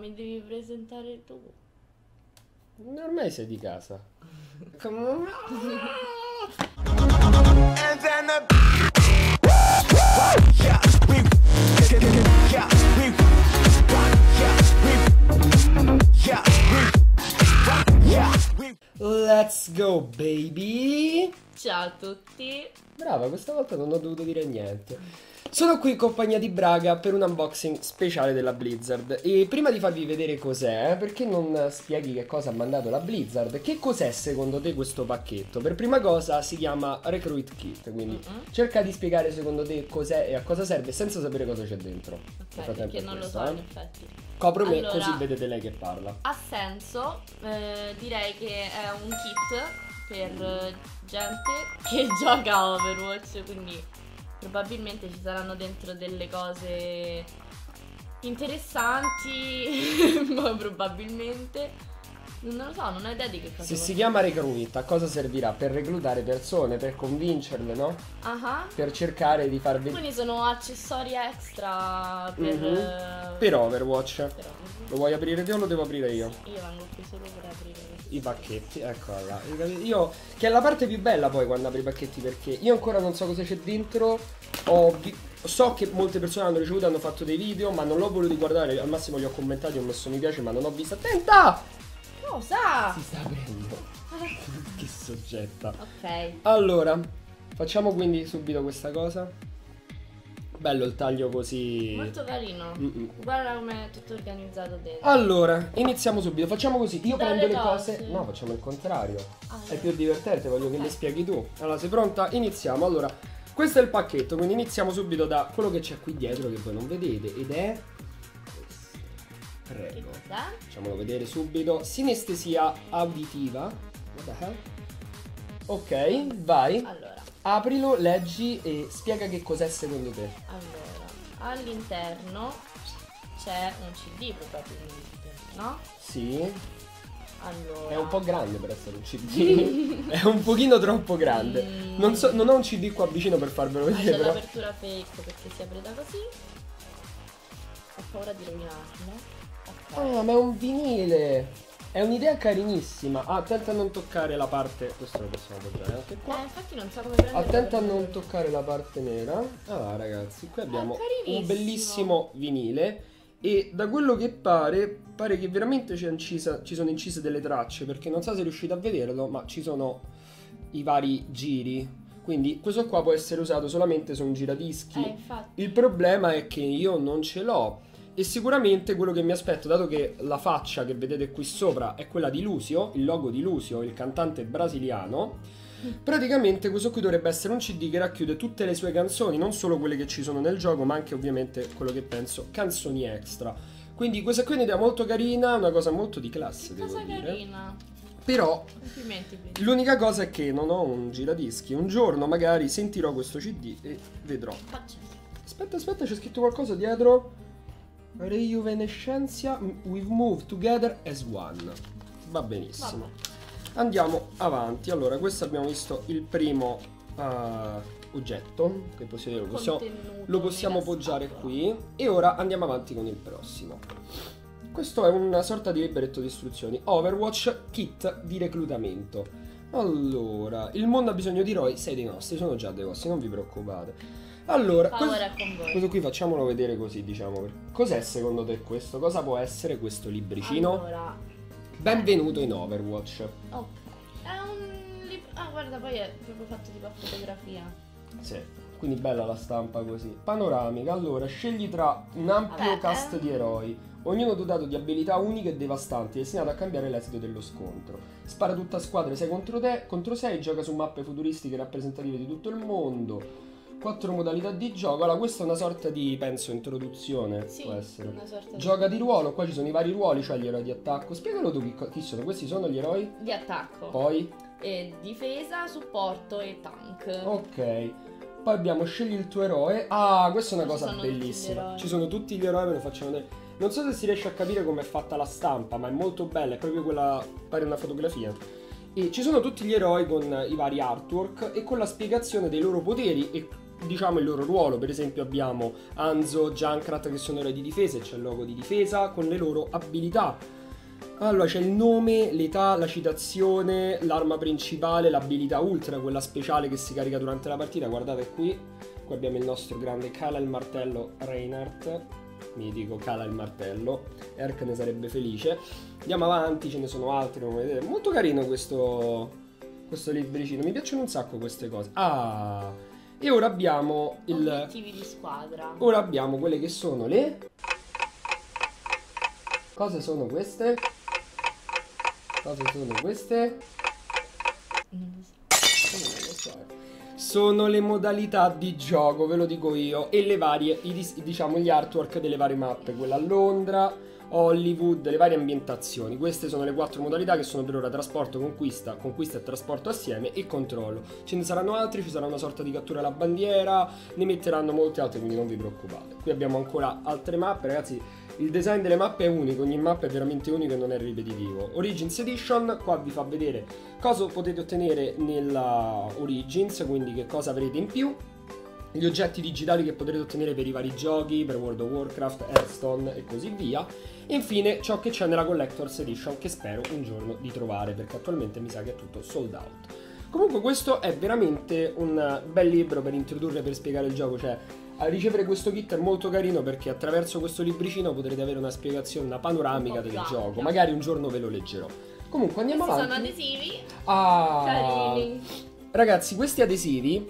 mi devi presentare tu. Ormai sei di casa. Let's go baby. Ciao a tutti. Brava, questa volta non ho dovuto dire niente. Sono qui in compagnia di Braga per un unboxing speciale della Blizzard. E prima di farvi vedere cos'è, perché non spieghi che cosa ha mandato la Blizzard? Che cos'è secondo te questo pacchetto? Per prima cosa si chiama Recruit Kit, quindi cerca di spiegare secondo te cos'è e a cosa serve senza sapere cosa c'è dentro. Ok, perché non lo so in effetti. Copro me, Allora, così vedete lei che parla. Ha senso, direi che è un kit per gente che gioca a Overwatch, quindi probabilmente ci saranno dentro delle cose interessanti, ma probabilmente non lo so, non ho idea di che cosa. Se si chiama Recruit, a cosa servirà? Per reclutare persone, per convincerle, no? Per cercare di far vedere. Quindi sono accessori extra per per Overwatch. per Overwatch. Lo vuoi aprire te o lo devo aprire io? Io vengo qui solo per aprire I pacchetti, eccola là. Io, che è la parte più bella poi quando apri i pacchetti, perché io ancora non so cosa c'è dentro. So che molte persone hanno ricevuto, hanno fatto dei video, ma non l'ho voluto guardare. Al massimo li ho commentati, ho messo mi piace, ma non ho visto. Attenta! Cosa? Si sta aprendo. Che soggetta. Ok. Allora, facciamo quindi subito questa cosa. Bello il taglio così. Molto carino. Guarda come è tutto organizzato dentro. Allora, iniziamo subito. Facciamo così. Io Dalle prendo le cose. cose. No, facciamo il contrario. Allora. È più divertente, voglio che mi spieghi tu. Allora, sei pronta? Iniziamo. Allora, questo è il pacchetto, quindi iniziamo subito da quello che c'è qui dietro che voi non vedete ed è questo. Prego. Facciamolo vedere subito. Sinestesia auditiva. What the hell? Ok, vai. Allora, Aprilo, leggi e spiega che cos'è secondo te. all'interno c'è un CD probabilmente, no? Sì. Allora, È un po' grande per essere un CD. È un pochino troppo grande. Non ho un CD qua vicino per farvelo vedere. c'è Però. l'apertura fake perché si apre da così. Ho paura di rovinarlo. Ok. Ah, ma è un vinile. È un'idea carinissima. Ah, attenta a non toccare la parte. Questo lo possiamo appoggiare anche qua. Infatti non so come prendere. Attenta a non toccare la parte nera. Allora, ragazzi, qui abbiamo un carinissimo. bellissimo vinile. E da quello che pare che veramente ci sono incise delle tracce. Perché non so se riuscite a vederlo, ma ci sono i vari giri. Quindi questo qua può essere usato solamente su un giradischi. Infatti. Il problema è che io non ce l'ho. E sicuramente quello che mi aspetto, dato che la faccia che vedete qui sopra è quella di Lucio, il logo di Lucio, il cantante brasiliano, praticamente questo qui dovrebbe essere un CD che racchiude tutte le sue canzoni, non solo quelle che ci sono nel gioco, ma anche ovviamente quello che penso, canzoni extra. Quindi questa qui è un'idea molto carina, una cosa molto di classe, devo dire. Carina. Però Complimenti. Vedi. l'unica cosa è che non ho un giradischi. Un giorno magari sentirò questo CD e vedrò. Aspetta, c'è scritto qualcosa dietro. Rejuvenescenza, we've moved together as one. Va benissimo. Andiamo avanti. Allora, questo abbiamo visto il primo oggetto che lo possiamo poggiare qui. E ora andiamo avanti con il prossimo. Questo è una sorta di libretto di istruzioni. Overwatch Kit di reclutamento. Allora, il mondo ha bisogno di eroi, 6 dei nostri, sono già dei vostri, non vi preoccupate. Allora, questo qui facciamolo vedere così, diciamo. Cos'è secondo te questo? Cosa può essere questo libricino? Allora, benvenuto in Overwatch. ok. È un libro. Ah, guarda, poi è proprio fatto tipo a fotografia. Sì, quindi bella la stampa così. Panoramica, allora, scegli tra un ampio cast di eroi, ognuno dotato di abilità uniche e devastanti, destinato a cambiare l'esito dello scontro. Spara tutta squadra 6 contro 6, gioca su mappe futuristiche rappresentative di tutto il mondo. 4 modalità di gioco. Allora, questa è una sorta di, penso, introduzione. Sì, può essere. una sorta Gioca di ruolo, qua ci sono i vari ruoli, cioè gli eroi di attacco. Spiegalo tu chi sono. Questi sono gli eroi di attacco. Poi difesa, supporto e tank. ok. Poi abbiamo scegli il tuo eroe. Ah, questa è una cosa sono bellissima. Ci sono tutti gli eroi, ve lo facciamo vedere. Non so se si riesce a capire come è fatta la stampa, ma è molto bella, è proprio quella, pare una fotografia. E ci sono tutti gli eroi con i vari artwork e con la spiegazione dei loro poteri e diciamo il loro ruolo. Per esempio abbiamo Hanzo, Junkrat che sono eroi di difesa e c'è il logo di difesa con le loro abilità. Allora c'è il nome, l'età, la citazione, l'arma principale, l'abilità ultra, quella speciale che si carica durante la partita. Guardate qui abbiamo il nostro grande Kala il martello Reinhardt, mitico Kala il martello. Erk ne sarebbe felice. Andiamo avanti, ce ne sono altri come vedete. Molto carino questo libricino, mi piacciono un sacco queste cose. E ora abbiamo obiettivi di squadra. Ora abbiamo quelle che sono le... Cosa sono queste? Cosa sono queste? Non lo so. Sono le modalità di gioco, ve lo dico io, e le varie, diciamo gli artwork delle varie mappe, quella a Londra, Hollywood, le varie ambientazioni. Queste sono le 4 modalità che sono per ora trasporto, conquista e trasporto assieme e controllo. Ce ne saranno altri, ci sarà una sorta di cattura alla bandiera, ne metteranno molte altre, quindi non vi preoccupate. Qui abbiamo ancora altre mappe, ragazzi. Il design delle mappe è unico, ogni mappa è veramente unico e non è ripetitivo. Origins Edition, qua vi fa vedere cosa potete ottenere nella Origins, quindi che cosa avrete in più, gli oggetti digitali che potrete ottenere per i vari giochi, per World of Warcraft, Hearthstone e così via. E infine ciò che c'è nella Collector's Edition, che spero un giorno di trovare, perché attualmente mi sa che è tutto sold out. Comunque questo è veramente un bel libro per introdurre, per spiegare il gioco, cioè a ricevere questo kit è molto carino perché attraverso questo libricino potrete avere una spiegazione, una panoramica del gioco. Magari un giorno ve lo leggerò. Comunque andiamo avanti. Sono adesivi carini. Ragazzi, questi adesivi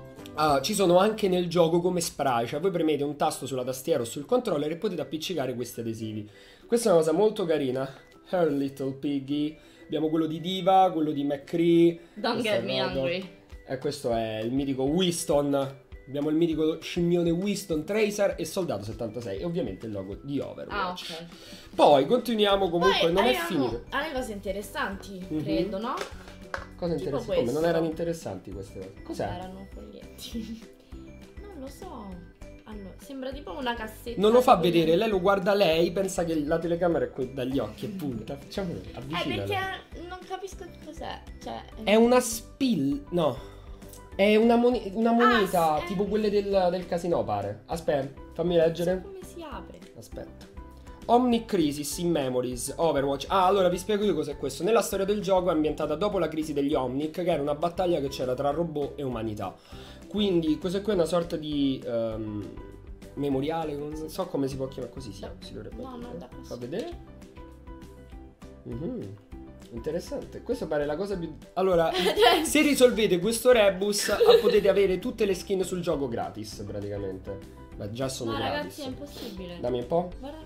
ci sono anche nel gioco come spray, cioè voi premete un tasto sulla tastiera o sul controller e potete appiccicare questi adesivi. Questa è una cosa molto carina. Her Little Piggy. Abbiamo quello di Diva, quello di McCree. Don't get me hungry. E questo è il mitico Winston. Abbiamo il mitico scimmione Winston, Tracer e Soldato 76 e ovviamente il logo di Overwatch. Ok. Poi continuiamo comunque, poi non è finito. Alle cose interessanti, credo, no? Cosa interessanti? Come? Non erano interessanti queste cose? Cos'è? Erano foglietti. Non lo so. Allora, sembra tipo una cassetta. Non lo fa vedere, lei lo guarda lei, pensa che la telecamera è qui dagli occhi e punta. Facciamo avvicinala. Perché non capisco che cos'è. Cioè, è una no. È una moneta tipo quelle del casino, pare. Aspetta, fammi leggere. Come si apre? Aspetta. Omnic Crisis in Memories, Overwatch. Allora vi spiego io cos'è questo. Nella storia del gioco è ambientata dopo la crisi degli Omnic, che era una battaglia che c'era tra robot e umanità. Quindi questa qui è una sorta di memoriale, non so come si può chiamare, così si dovrebbe dire. Fa vedere? Interessante, questo pare la cosa più... Allora, se risolvete questo rebus potete avere tutte le skin sul gioco gratis praticamente. Ma già sono gratis. Ragazzi, è impossibile. Dammi un po'. Guarda.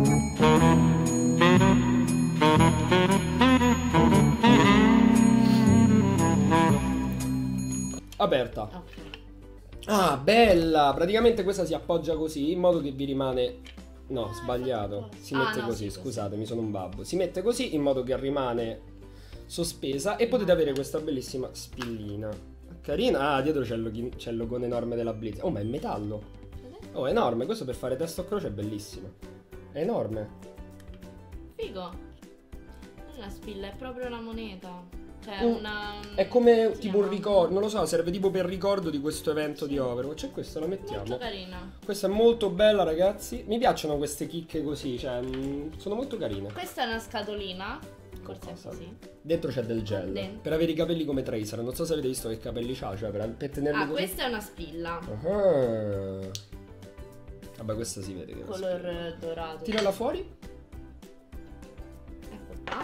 Aperta. Ok. Ah, bella! Praticamente questa si appoggia così in modo che vi rimane... No, sbagliato. Si mette così, scusatemi, sono un babbo. Si mette così in modo che rimane sospesa e potete avere questa bellissima spillina. Carina. Ah, dietro c'è il logone enorme della Blitz. Oh, ma è metallo. Oh, è enorme. Questo per fare testo a croce è bellissimo. È enorme. Figo. Non è una spilla, è proprio una moneta. Cioè è come tipo un ricordo, non lo so, serve tipo per ricordo di questo evento di Overwatch. E questa la mettiamo. Molto carina. Questa è molto bella, ragazzi. Mi piacciono queste chicche così, cioè sono molto carine. Questa è una scatolina. Forse è così. Dentro c'è del gel per avere i capelli come Tracer. Non so se avete visto che capelli c'ha, cioè per tenerli così. Questa è una spilla. Vabbè, questa si vede che è una color spilla. dorato. Tirala fuori. Ecco qua.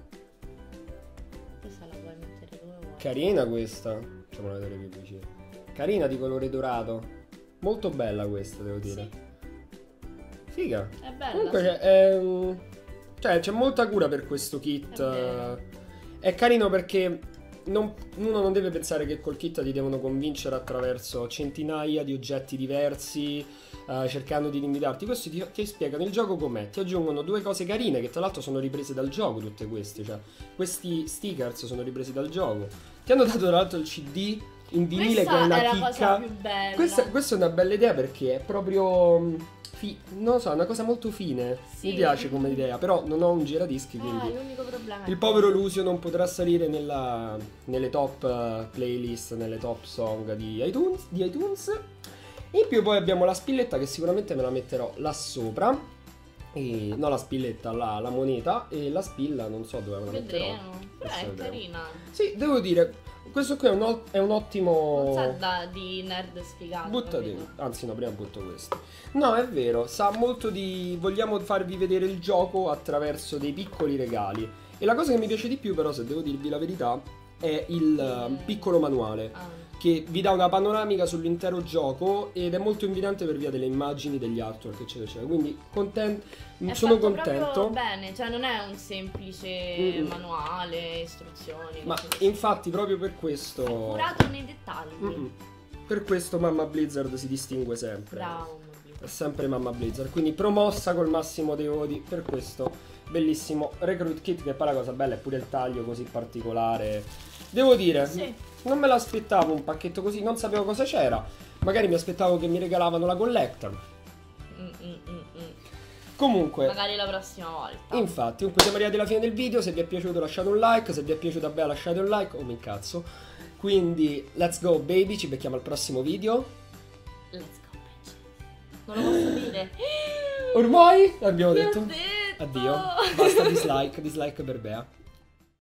Questa la puoi mettere dove vuoi. Carina questa. Facciamola vedere più vicino. Carina, di colore dorato. Molto bella questa, devo dire. Sì. Figa. È bella. Comunque cioè c'è molta cura per questo kit. È carino perché uno non deve pensare che col kit ti devono convincere attraverso centinaia di oggetti diversi, cercando di limitarti. Questi ti spiegano il gioco com'è, ti aggiungono due cose carine che tra l'altro sono riprese dal gioco, tutte queste, cioè questi stickers sono ripresi dal gioco. Ti hanno dato tra l'altro il CD in vinile, che è una era chicca. la cosa più bella. Questa è una bella idea perché è proprio non lo so, è una cosa molto fine. Sì. Mi piace come idea, però non ho un giradischi, quindi l'unico problema è il povero Lucio non potrà salire nelle top playlist, nelle top song di iTunes. In più poi abbiamo la spilletta, che sicuramente me la metterò là sopra. E, no, la spilletta, la moneta, e la spilla non so dove me la metterò. Vedremo. Però è carina. Sì, devo dire, questo qui è un ottimo... Non sa di nerd sfigato. Buttati, anzi no, prima butto questo. No, è vero, sa molto di... Vogliamo farvi vedere il gioco attraverso dei piccoli regali. E la cosa che mi piace di più, però, se devo dirvi la verità, è il piccolo manuale. Che vi dà una panoramica sull'intero gioco ed è molto invitante per via delle immagini, degli artwork, eccetera, eccetera. Quindi sono contento. Proprio bene, cioè non è un semplice manuale, istruzioni. Ma infatti proprio per questo... È curato nei dettagli. Per questo Mamma Blizzard si distingue sempre. Bravo. È sempre Mamma Blizzard, quindi promossa col massimo dei voti per questo bellissimo Recruit Kit, che poi la cosa bella è pure il taglio così particolare. Devo dire, sì, non me l'aspettavo un pacchetto così, non sapevo cosa c'era. Magari mi aspettavo che mi regalavano la collector. Comunque, magari la prossima volta. Infatti, comunque siamo arrivati alla fine del video. Se vi è piaciuto lasciate un like, se vi è piaciuta Bea lasciate un like. Oh mi cazzo. Quindi, let's go baby, ci becchiamo al prossimo video. Let's go bitch. Non lo posso dire. Ormai l'abbiamo detto. Detto. Addio. Basta dislike per Bea.